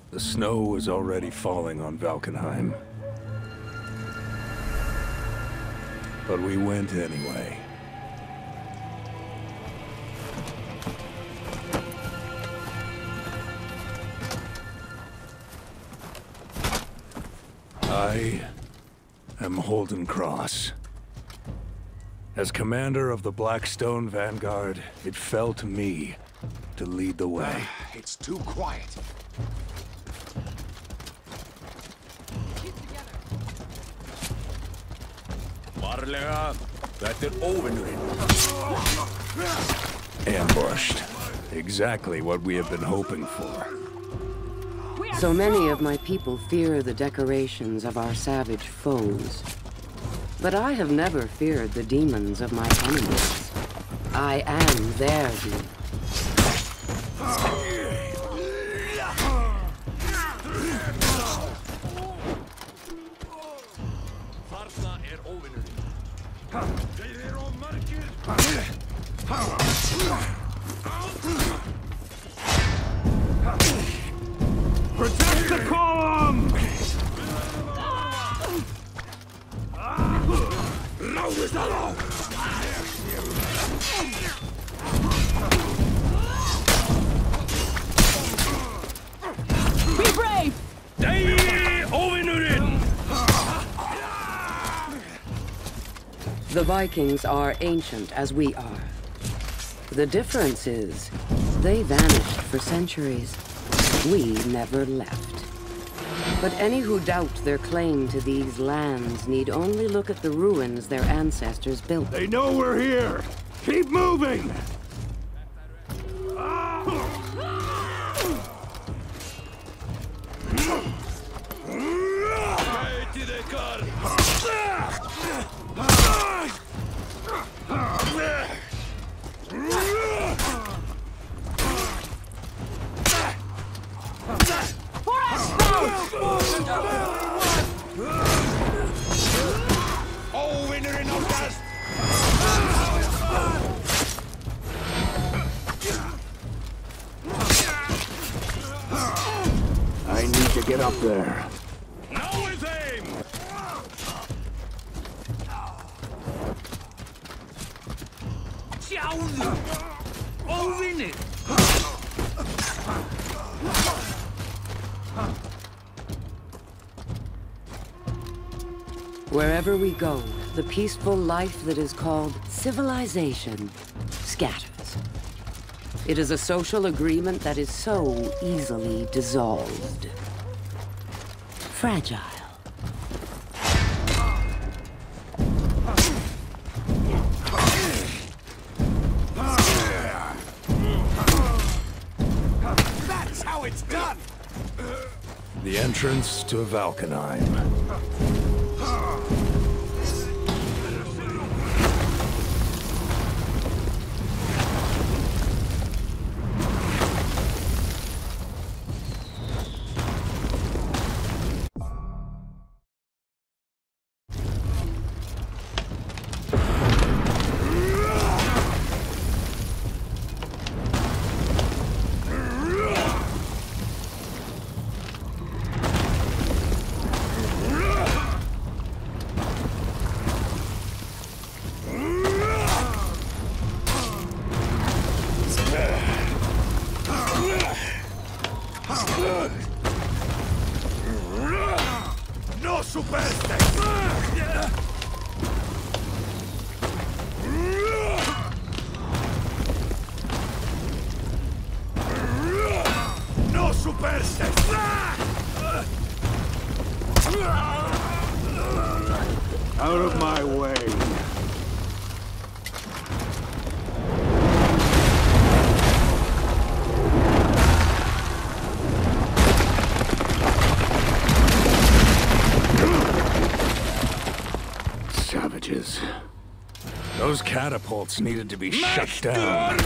The snow was already falling on Valkenheim. But we went anyway. I am Holden Cross. As commander of the Blackstone Vanguard, it fell to me to lead the way. It's too quiet. Varlega, þetta óvinnurinn. Ambushed. Exactly what we have been hoping for. So many of my people fear the decorations of our savage foes. But I have never feared the demons of my enemies. I am their demon. Protect the column! Be brave! The Vikings are ancient as we are. The difference is, they vanished for centuries. We never left. But any who doubt their claim to these lands need only look at the ruins their ancestors built. They know we're here! Keep moving! I need to get up there. Now is aim! Sjáðu! Óvinir! Wherever we go, the peaceful life that is called civilization scatters. It is a social agreement that is so easily dissolved. Fragile. That's how it's done! The entrance to Valkenheim. No superstes! No superstes! Out of my way. Savages. Those catapults needed to be shut down.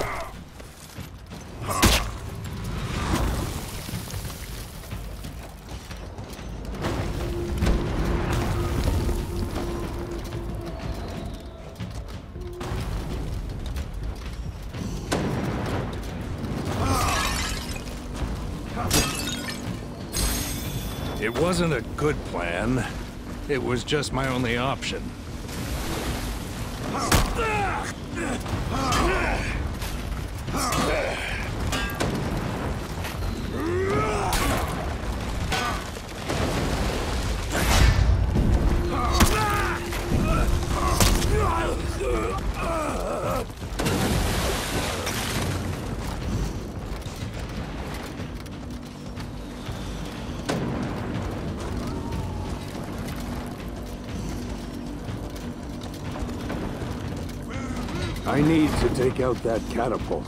It wasn't a good plan. It was just my only option. I need to take out that catapult.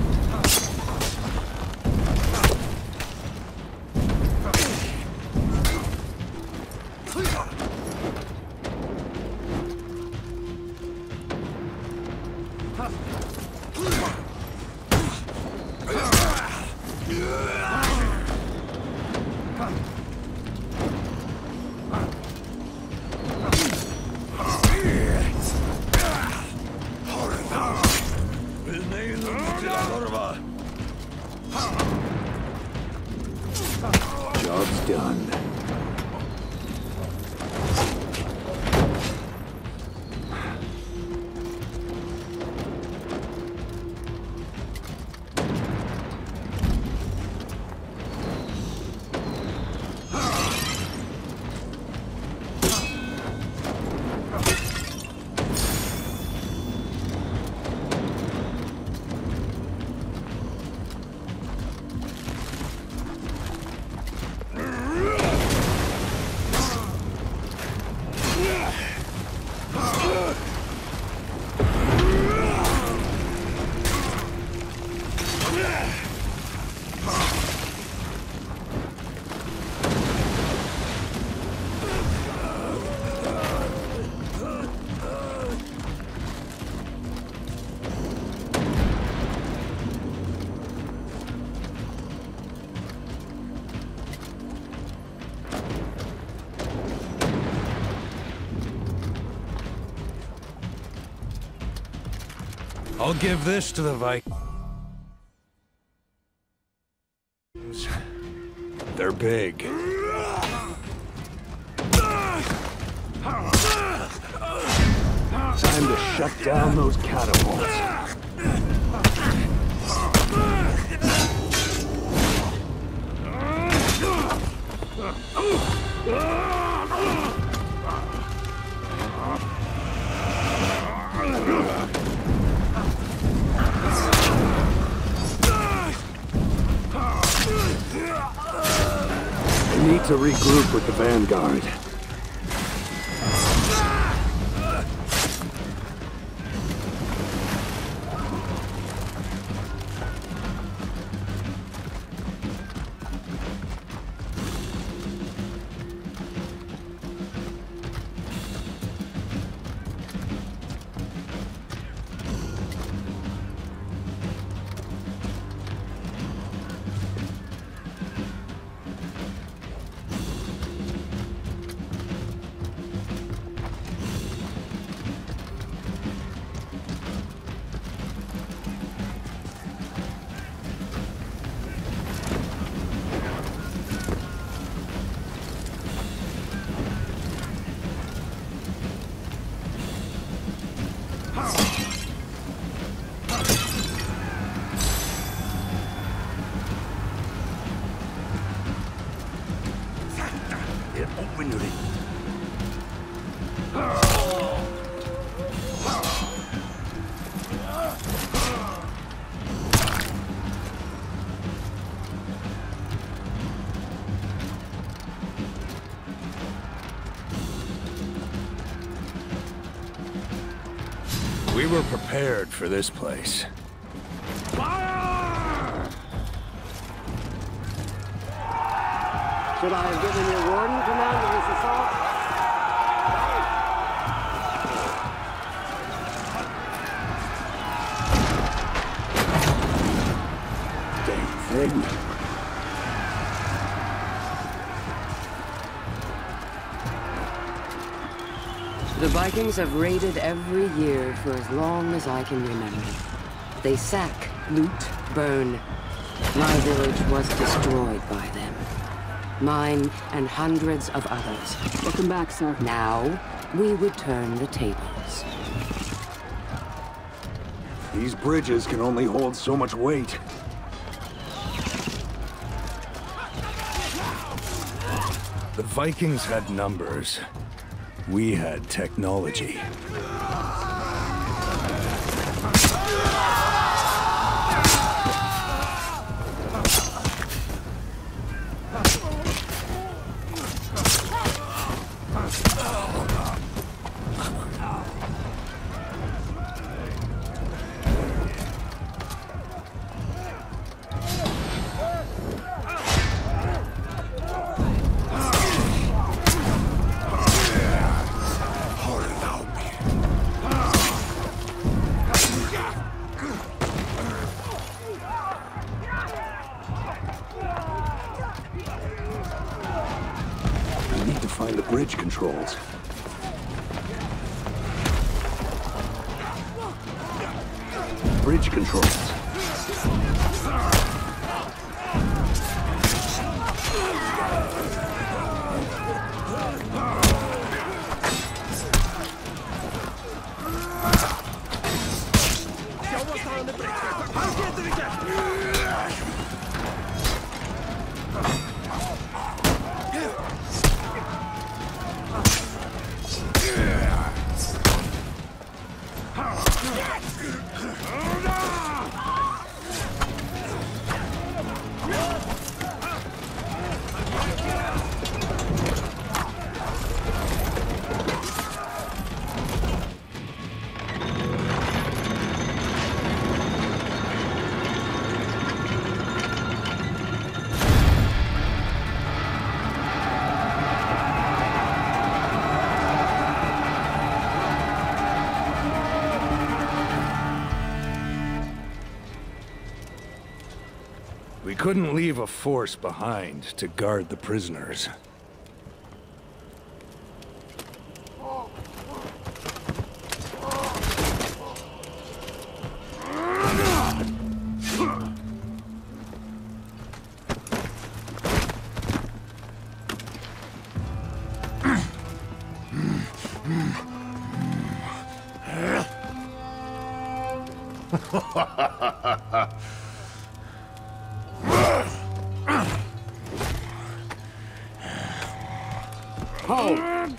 Job's done. I'll give this to the Vikings. They're big. Time to shut down those catapults. I need to regroup with the Vanguard. We were prepared for this place. Fire! Should I have given you warning command of this assault? Damn thing. The Vikings have raided every year for as long as I can remember. They sack, loot, burn. My village was destroyed by them. mine, and hundreds of others. Welcome back, sir. Now, we would turn the tables. These bridges can only hold so much weight. The Vikings had numbers. We had technology. Find the bridge controls. Bridge controls. We couldn't leave a force behind to guard the prisoners. Hold!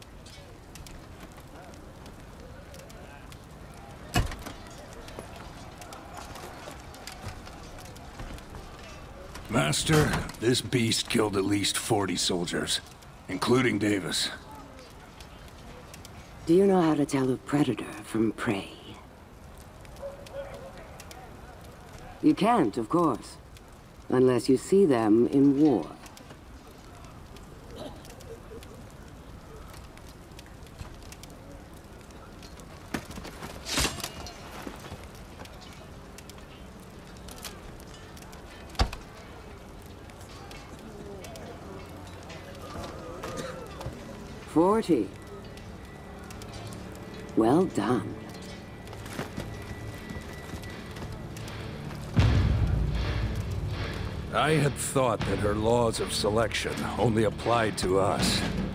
Master, this beast killed at least 40 soldiers, including Davis. Do you know how to tell a predator from prey? You can't, of course, unless you see them in war. $40. Well done. I had thought that her laws of selection only applied to us.